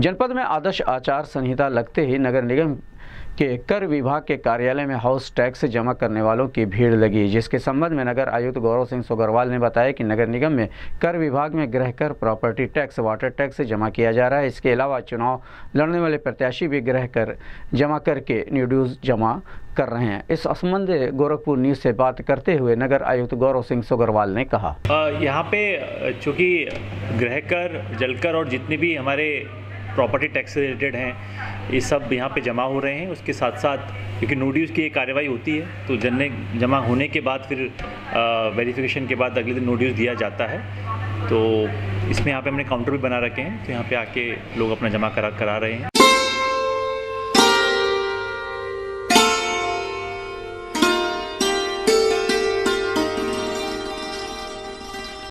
जनपद में आदर्श आचार संहिता लगते ही नगर निगम के कर विभाग के कार्यालय में हाउस टैक्स जमा करने वालों की भीड़ लगी, जिसके संबंध में नगर आयुक्त गौरव सिंह सोगरवाल ने बताया कि नगर निगम में कर विभाग में गृह कर, प्रॉपर्टी टैक्स, वाटर टैक्स जमा किया जा रहा है। इसके अलावा चुनाव लड़ने वाले प्रत्याशी भी गृह कर जमा करके न्यू ड्यूज जमा कर रहे हैं। इस संबंध में गोरखपुर न्यूज़ से बात करते हुए नगर आयुक्त गौरव सिंह सोगरवाल ने कहा, यहाँ पे चूँकि गृह कर, जलकर और जितने भी हमारे प्रॉपर्टी टैक्स से रिलेटेड हैं, ये सब यहाँ पे जमा हो रहे हैं। उसके साथ साथ क्योंकि नो ड्यूज़ की एक कार्रवाई होती है, तो जमा होने के बाद फिर वेरिफिकेशन के बाद अगले दिन नो ड्यूज़ दिया जाता है। तो इसमें यहाँ पे हमने काउंटर भी बना रखे हैं, तो यहाँ पे आके लोग अपना जमा करा रहे हैं।